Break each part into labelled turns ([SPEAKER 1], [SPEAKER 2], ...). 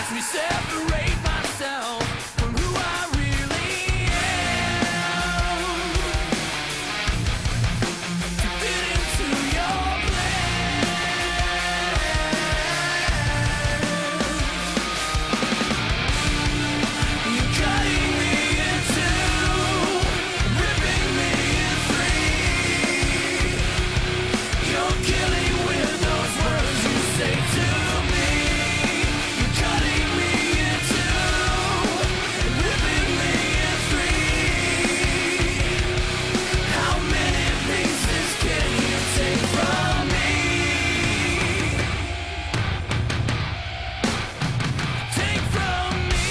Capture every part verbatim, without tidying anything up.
[SPEAKER 1] me separate myself from who I really am to fit into your plan. You're cutting me in two, ripping me in three. You're killing with those words you say to me. You're cutting me in two, ripping me in three. How many pieces can you take from me? Take from me.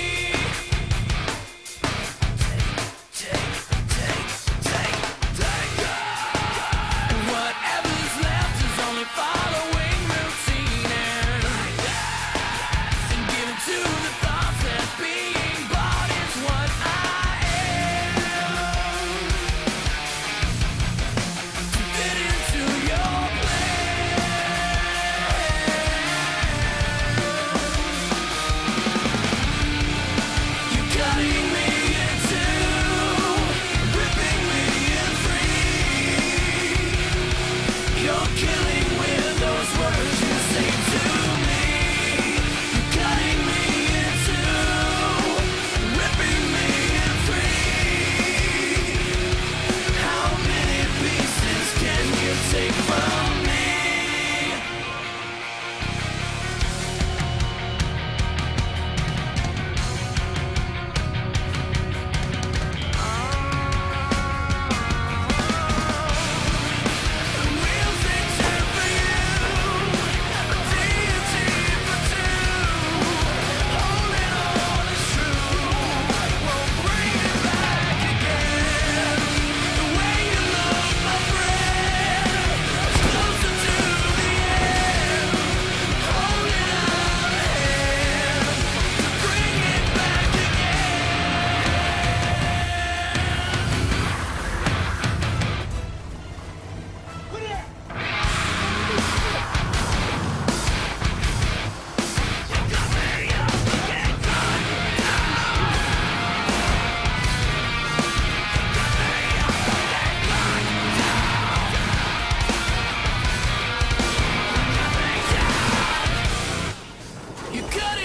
[SPEAKER 1] Take, take, take, take, take. Whatever's left is only following routine and, and giving to the thoughts that being bought is what I am to fit into your plan. You're cutting me in two, ripping me in three. You're killing with those words you say to me. You're cutting me in two, ripping me in three. How many pieces can you take from me? Real things here for you, a deity for two. Holding on is true, won't bring it back again. The way you look, my friend, is closer to the end. Holding out a hand to bring it back again. You're cutting